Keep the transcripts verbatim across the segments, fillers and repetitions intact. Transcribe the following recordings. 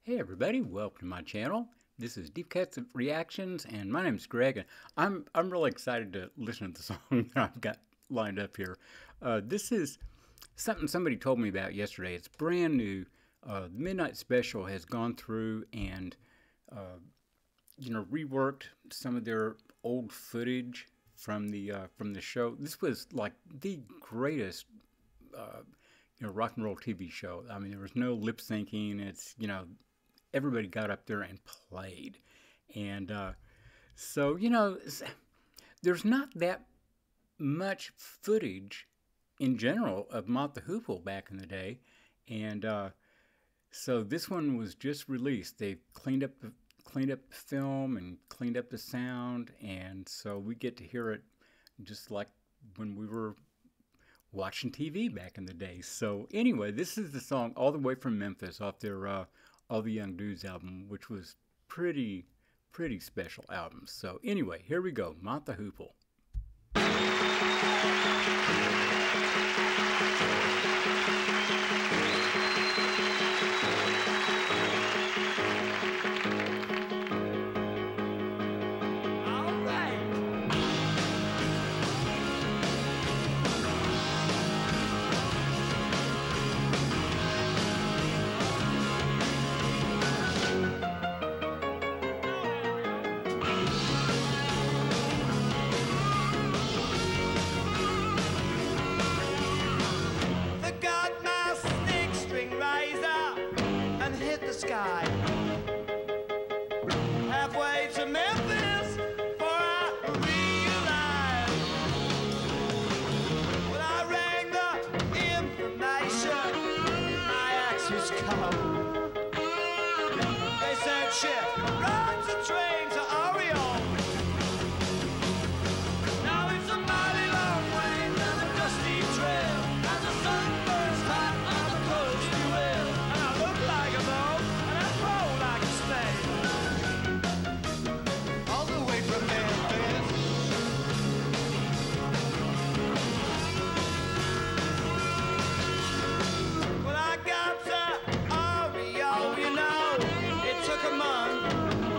Hey everybody, welcome to my channel. This is Deep Cuts Reactions, and my name is Greg, and I'm I'm really excited to listen to the song that I've got lined up here. Uh, this is something somebody told me about yesterday. It's brand new. Uh, the Midnight Special has gone through and uh, you know reworked some of their old footage from the uh, from the show. This was like the greatest uh, you know rock and roll T V show. I mean, there was no lip syncing. It's you know. Everybody got up there and played. And uh, so, you know, there's not that much footage in general of Mott the Hoople back in the day. And uh, so this one was just released. They cleaned up the cleaned up the film and cleaned up the sound. And so we get to hear it just like when we were watching T V back in the day. So anyway, this is the song All the Way from Memphis off their uh, All the Young Dudes album, which was pretty, pretty special album. So anyway, here we go, Mott the Hoople. Sky halfway to Memphis, for I realized when I rang the information my access code. They said ship runs a train to Orion. Now it's a mighty long way down the dusty trail as the sun burns hot on the coast you will, and I look like a boat. All the way from Memphis. When I got to Oreo, you know, it took a month.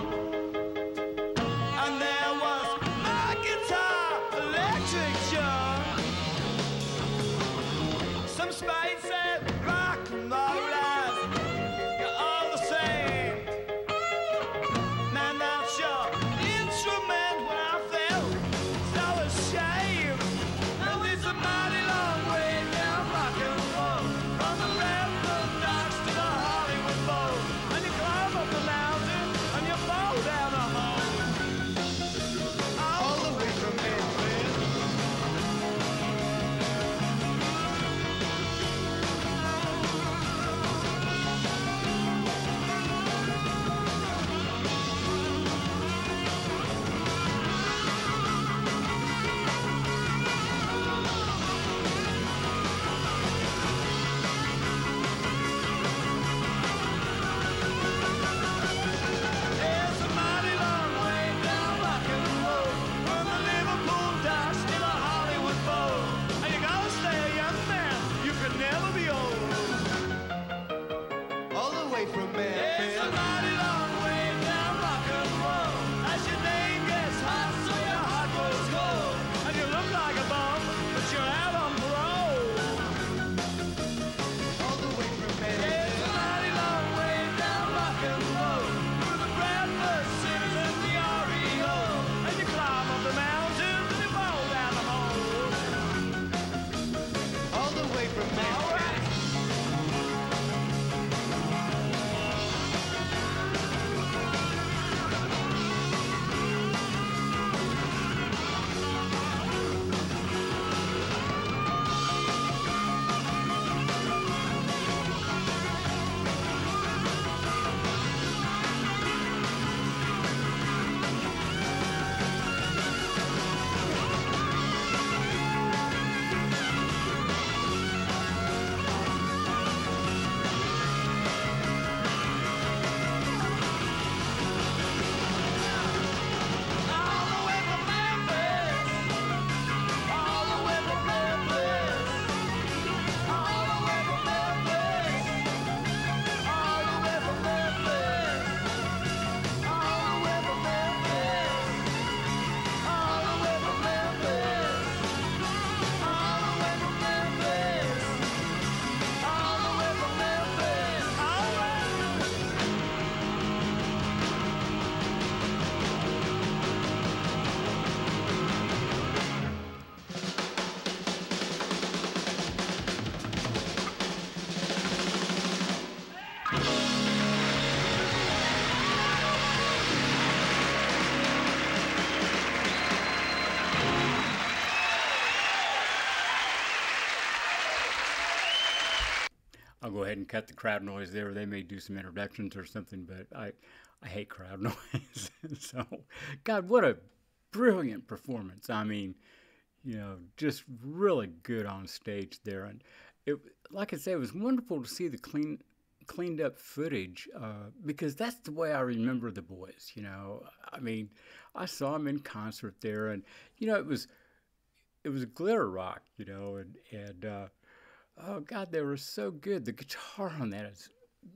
and cut the crowd noise there. They may do some introductions or something, but I, I hate crowd noise. So, God, what a brilliant performance. I mean, you know, just really good on stage there. And it, like I say, it was wonderful to see the clean, cleaned up footage uh, because that's the way I remember the boys. You know, I mean, I saw them in concert there, and you know, it was it was glitter rock. You know, and and uh, oh God, they were so good. The guitar on that is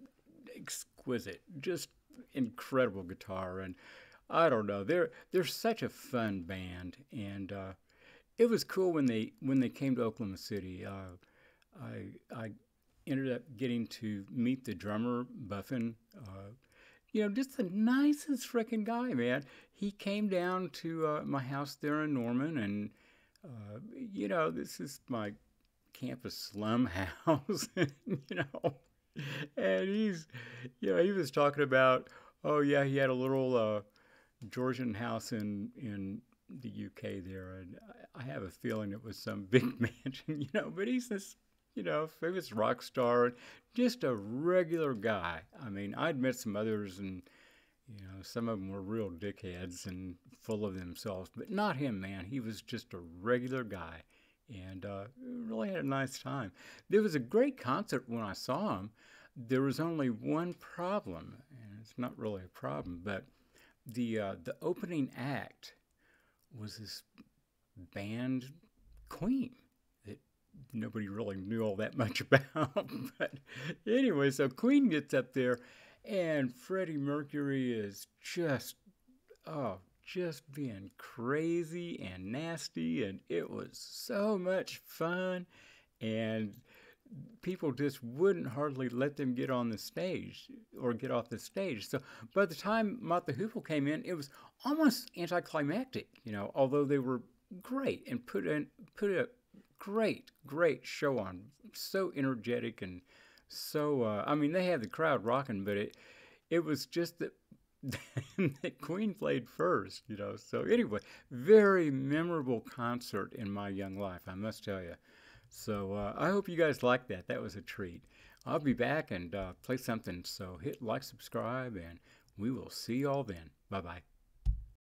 exquisite, just incredible guitar, and I don't know, they're they're such a fun band, and uh, it was cool when they when they came to Oklahoma City. Uh, I I ended up getting to meet the drummer Buffin. Uh, you know, just the nicest freaking guy, man. He came down to uh, my house there in Norman, and uh, you know, this is my campus slum house, you know, and he's, you know, he was talking about, oh yeah, he had a little uh, Georgian house in in the U K there, and I have a feeling it was some big mansion, you know, but he's this, you know, famous rock star, just a regular guy. I mean, I'd met some others, and, you know, some of them were real dickheads and full of themselves, but not him, man. He was just a regular guy, and uh, really had a nice time. There was a great concert when I saw him. There was only one problem, and it's not really a problem, but the uh, the opening act was this band, Queen, that nobody really knew all that much about. But anyway, so Queen gets up there, and Freddie Mercury is just, oh, just being crazy and nasty, and it was so much fun, and people just wouldn't hardly let them get on the stage or get off the stage. So by the time Mott the Hoople came in, it was almost anticlimactic, you know, although they were great and put in put a great, great show on. So energetic and so, uh, I mean, they had the crowd rocking, but it it was just that, that Queen played first, you know. So anyway, very memorable concert in my young life, I must tell you. So uh, I hope you guys liked that. That was a treat. I'll be back and uh, play something. So hit like, subscribe, and we will see y'all then. Bye-bye.